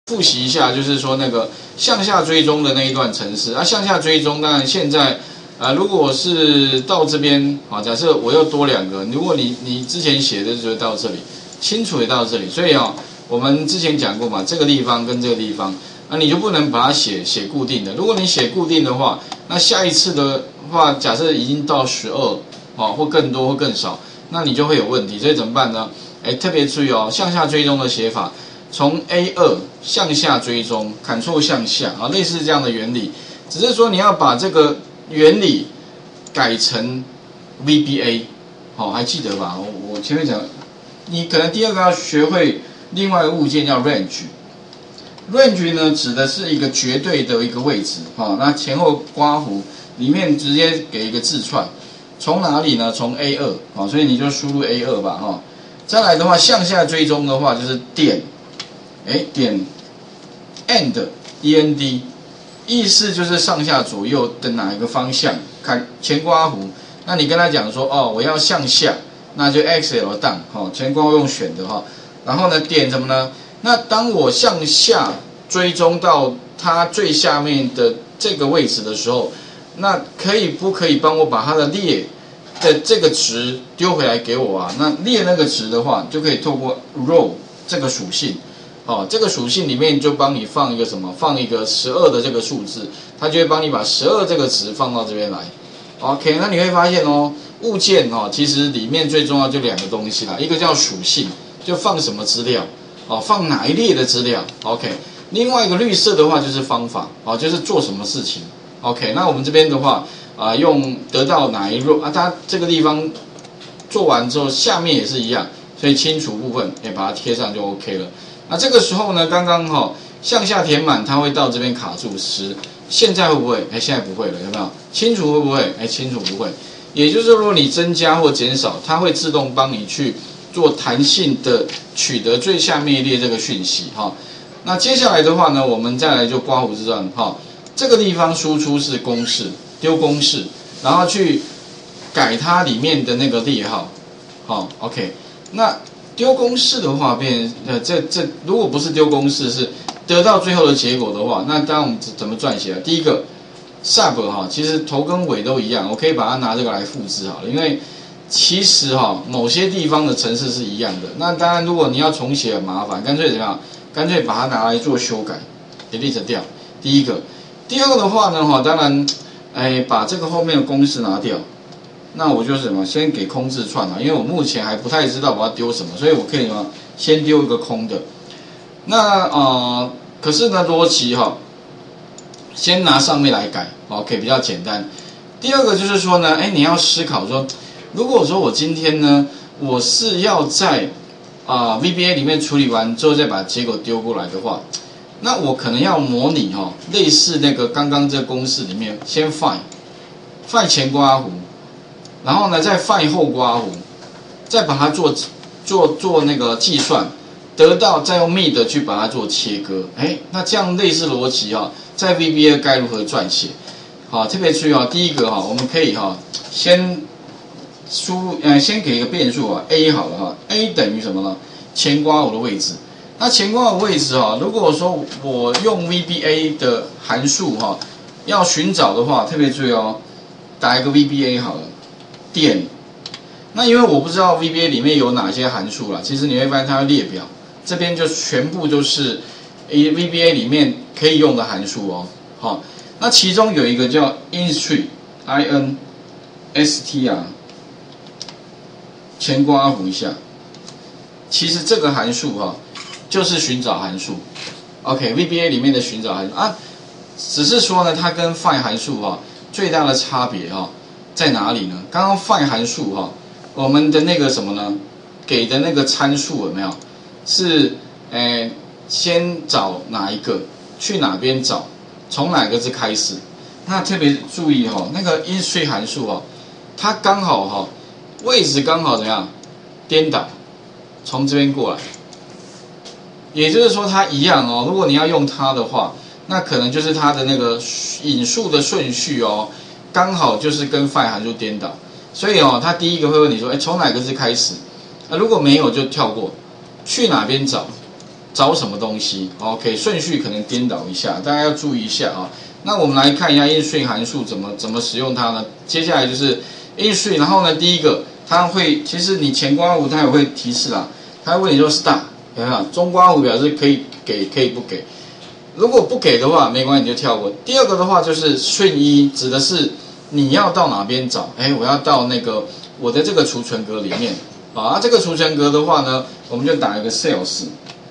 复习一下，就是说那个向下追踪的那一段程式。向下追踪，当然现在如果是到这边啊，假设我又多2个，如果你之前写的就到这里，清楚也到这里，所以我们之前讲过嘛，这个地方跟这个地方，你就不能把它写固定的。如果你写固定的话，那下一次的话，假设已经到12或更多或更少，那你就会有问题。所以怎么办呢？特别注意向下追踪的写法。从 A2 向下追踪 ，Ctrl 向下类似这样的原理，只是说你要把这个原理改成 VBA， 还记得吧？我前面讲，你可能第2个要学会另外一个物件叫 range。range 呢指的是一个绝对的一个位置，那前后刮弧里面直接给一个字串，从哪里呢？从 A2，所以你就输入 A2 吧，再来的话，向下追踪的话就是点。点 end， 意思就是上下左右的哪一个方向，看前刮弧。那你跟他讲说，我要向下，那就 XL 档，前刮用选的然后呢，点什么呢？那当我向下追踪到它最下面的这个位置的时候，那不可以帮我把它的列的这个值丢回来给我啊？那列那个值的话，就可以透过 row 这个属性。这个属性里面就帮你放一个什么？放一个12的这个数字，它就会帮你把12这个值放到这边来。OK， 那你会发现物件其实里面最重要就2个东西啦，一个叫属性，就放什么资料，放哪一列的资料。OK， 另外一个绿色的话就是方法，就是做什么事情。OK， 那我们这边的话用得到哪一 row 它这个地方做完之后，下面也是一样，所以清除部分也把它贴上就 OK 了。那这个时候呢，刚刚向下填满，它会到这边卡住10。现在会不会？现在不会了，有没有？清除会不会？清除不会。也就是说，如果你增加或减少，它会自动帮你去做弹性的取得最下面一列这个讯息那接下来的话呢，我们再来就刮胡子段这个地方输出是公式，丢公式，然后去改它里面的那个列号OK， 那丢公式的话，如果不是丢公式，是得到最后的结果的话，那当然我们怎么撰写？第一个 sub 其实头跟尾都一样，我可以把它拿这个来复制好了，因为其实某些地方的程式是一样的。那当然，如果你要重写很麻烦，干脆怎么样？干脆把它拿来做修改 ，delete 掉。第一个，第二个的话呢，当然，把这个后面的公式拿掉。那我就是什么，先给空字串因为我目前还不太知道我要丢什么，所以我可以先丢一个空的。那可是呢，逻辑先拿上面来改 ，OK， 比较简单。第二个就是说呢，你要思考说，如果说我今天呢，我是要在VBA 里面处理完之后再把结果丢过来的话，那我可能要模拟类似那个刚刚这个公式里面，先 find 前刮弧。然后呢，再 find 后刮弧，再把它做那个计算，得到再用 mid 去把它做切割。那这样类似逻辑在 VBA 该如何撰写？特别注意第一个我们可以先先给一个变数a 好了a 等于什么呢？前刮弧的位置。那前刮弧位置如果说我用 VBA 的函数要寻找的话，特别注意打一个 VBA 好了。点，那因为我不知道 VBA 里面有哪些函数啦，其实你会发现它的列表这边就全部都是 VBA 里面可以用的函数那其中有一个叫 instr， 前刮弧一下，其实这个函数就是寻找函数 ，VBA 里面的寻找函数只是说呢，它跟 find 函数最大的差别在哪里呢？刚刚 find 函数我们的那个什么呢？给的那个参数有没有？是先找哪一个，去哪边找，从哪个字开始？那特别注意那个 instr 函数它刚好位置刚好怎么样？颠倒，从这边过来。也就是说它一样如果你要用它的话，那可能就是它的那个引数的顺序刚好就是跟 find 函数颠倒，所以它第一个会问你说，从哪个字开始？如果没有就跳过，去哪边找？ 找什么东西 ？OK， 顺序可能颠倒一下，大家要注意一下啊。那我们来看一下 InStream 函数怎么使用它呢？接下来就是 InStream， 然后呢，第一个它会，其实你前刮弧它也会提示啦，它会问你说 Start 有没有？中刮弧表示可以给可以不给，如果不给的话没关系，你就跳过。第二个的话就是顺一，指的是你要到哪边找？哎，我要到那个我的这个储存格里面啊。这个储存格的话呢，我们就打一个 Sales。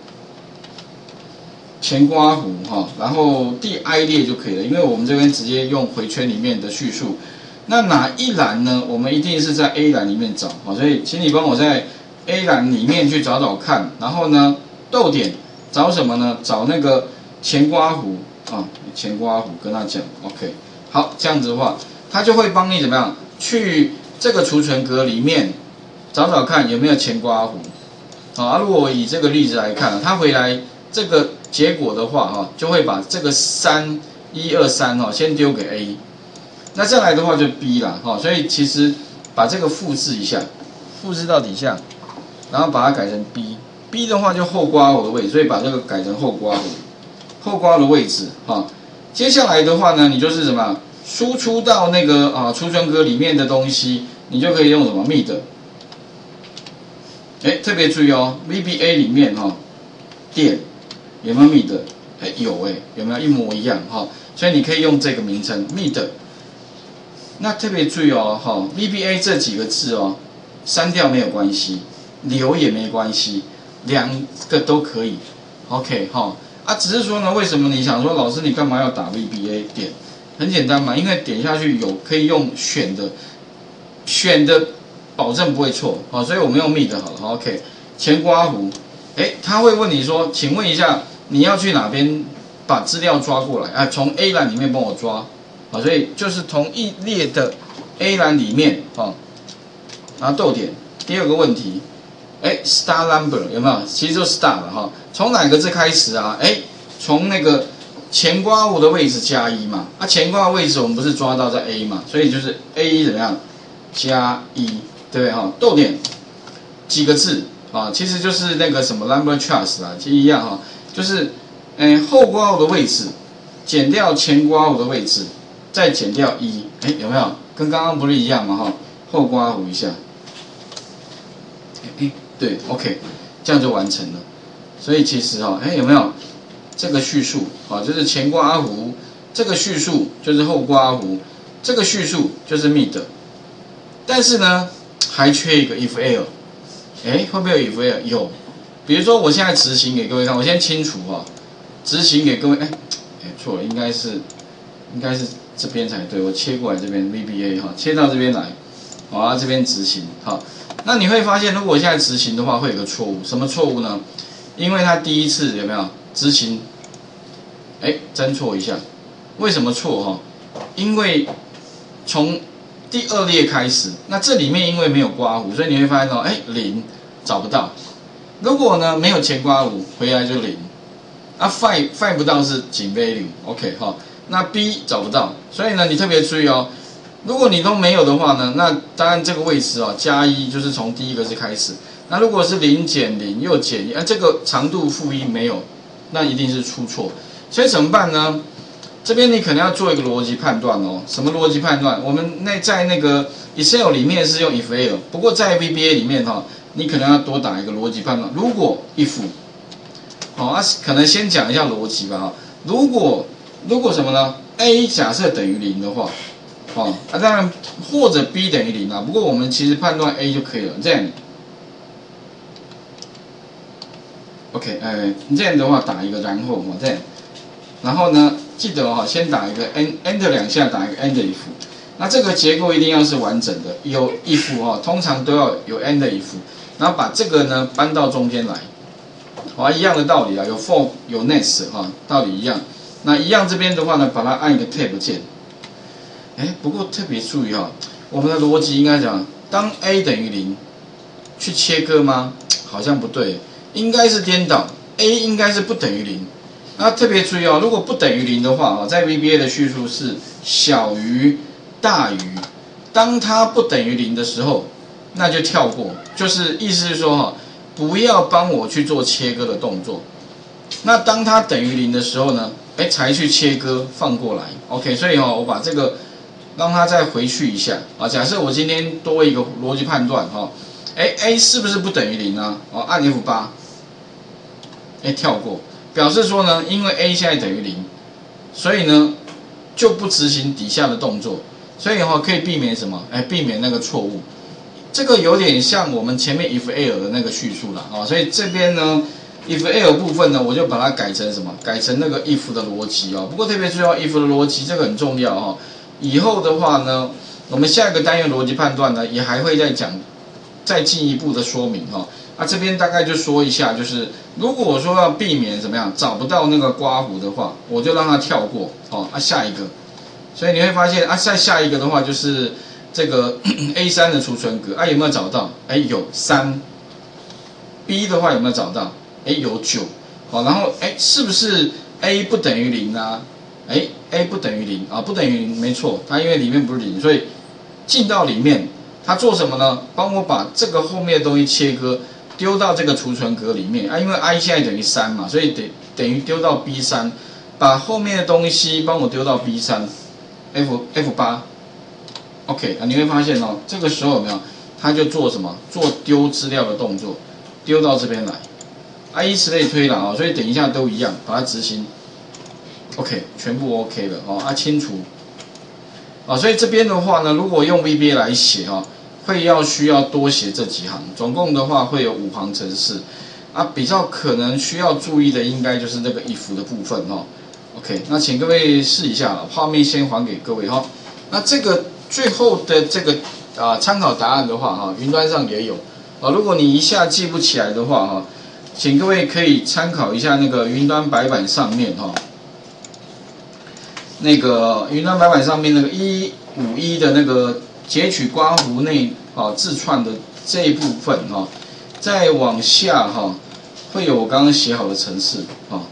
前刮弧哈，然后第 I 列就可以了，因为我们这边直接用回圈里面的叙述。那哪一栏呢？我们一定是在 A 栏里面找啊，所以请你帮我在 A 栏里面去找找看。然后呢，逗点找什么呢？找那个前刮弧啊，前刮弧跟他讲 ，OK， 好，这样子的话，他就会帮你怎么样去这个储存格里面找找看有没有前刮弧啊。如果我以这个例子来看，他回来这个结果的话，哈，就会把这个3、1、2、3哈，先丢给 A， 那再来的话就 B 啦，哈，所以其实把这个复制一下，复制到底下，然后把它改成 B，B 的话就后刮弧的位置，所以把这个改成后刮弧，后刮的位置，哈。接下来的话呢，你就是什么输出到那个储存格里面的东西，你就可以用什么 mid， 特别注意哦 ，VBA 里面哈，点。有没有 mid？ 有有没有一模一样哈？所以你可以用这个名称 mid。那特别注意哦，哈 ，VBA 这几个字哦，删掉没有关系，留也没关系，两个都可以。OK 哈只是说呢，为什么你想说老师你干嘛要打 VBA 点？很简单嘛，因为点下去有可以用选的保证不会错所以我们用 mid 好了 ，OK， 前刮弧。他会问你说，请问一下，你要去哪边把资料抓过来？从 A 栏里面帮我抓，所以就是同一列的 A 栏里面然后逗点。第二个问题，star number 有没有？其实就 star 了哈。从哪个字开始啊？从那个前刮弧的位置加1嘛。前刮的位置我们不是抓到在 A 嘛，所以就是 A 怎么样？加1，对不对哈？逗点几个字？其实就是那个什么 number trust 啦，其实一样就是后刮弧的位置减掉前刮弧的位置，再减掉1，有没有？跟刚刚不是一样嘛后刮弧一下，对 ，OK， 这样就完成了。所以其实有没有这个叙述就是前刮弧，这个叙述就是后刮弧，这个叙述就是 mid， 但是呢还缺一个 if else。会不会有 if else？ 有，比如说我现在执行给各位看，我先清除执行给各位，错了，应该是这边才对，我切过来这边 VBA 切到这边来，这边执行那你会发现，如果我现在执行的话，会有个错误，什么错误呢？因为它第一次有没有执行？侦错一下，为什么错因为从第2列开始，那这里面因为没有刮弧，所以你会发现0找不到。如果呢没有前刮弧，回来就0。find 不到是仅 value，OK 那 B 找不到，所以呢你特别注意如果你都没有的话呢，那当然这个位置加1就是从第一个字开始。那如果是0减0又减1，这个长度-1没有，那一定是出错。所以怎么办呢？这边你可能要做一个逻辑判断什么逻辑判断？我们在那个 Excel 里面是用 if else， 不过在 VBA 里面你可能要多打一个逻辑判断。如果 if 可能先讲一下逻辑吧如果什么呢 ？A 假设等于0的话，当然或者 B 等于0不过我们其实判断 A 就可以了。Then OK， 这样的话打一个然后Then， 然后呢？记得先打一个 Enter 2下，打一个 End if。那这个结构一定要是完整的，有 if 通常都要有 End if， 然后把这个呢搬到中间来，一样的道理有 for 有 next 道理一样。那一样这边的话呢，把它按一个 Tab 键。不过特别注意我们的逻辑应该讲，当 A 等于0，去切割吗？好像不对，应该是颠倒 ，A 应该是不等于0。那特别注意如果不等于0的话在 VBA 的叙述是小于大于，当它不等于0的时候，那就跳过，就是意思是说不要帮我去做切割的动作。 那当它等于0的时候呢，才去切割放过来 ，OK， 所以我把这个让它再回去一下啊。假设我今天多一个逻辑判断A 是不是不等于0呢？按 F8，跳过，表示说呢，因为 A 现在等于0，所以呢就不执行底下的动作，所以可以避免什么？避免那个错误。这个有点像我们前面 if else 的那个叙述啦，所以这边呢 if else 部分呢，我就把它改成什么？改成那个 if 的逻辑不过特别注意if 的逻辑，这个很重要以后的话呢，我们下一个单元逻辑判断呢，也还会再讲，再进一步的说明这边大概就说一下，就是如果说要避免怎么样找不到那个刮弧的话，我就让它跳过下一个。所以你会发现再下一个的话就是这个A3的储存格有没有找到？有3。B 的话有没有找到？有9。然后是不是 A 不等于0啊？A 不等于0不等于0，没错，它因为里面不是0，所以进到里面，它做什么呢？帮我把这个后面的东西切割，丢到这个储存格里面因为 I 现在等于3嘛，所以等于丢到 B3， 把后面的东西帮我丢到 B3，F8。OK 你会发现这个时候有没有？它就做什么？做丢资料的动作，丢到这边来，以此类推了所以等一下都一样，把它执行。OK， 全部 OK 了清除所以这边的话呢，如果用 VBA 来写会需要多写这几行，总共的话会有5行程式比较可能需要注意的应该就是这个 if 的部分OK， 那请各位试一下画面先还给各位那这个最后的这个参考答案的话云端上也有如果你一下记不起来的话请各位可以参考一下那个云端白板上面那个云端白板上面那个151的那个截取刮弧内字串的这一部分再往下会有我刚刚写好的程式